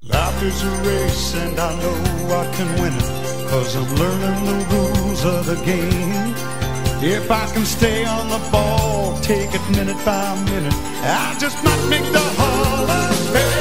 Life is a race and I know I can win it, 'cause I'm learning the rules of the game. If I can stay on the ball, take it minute by minute, I just might make the Hall of Fame.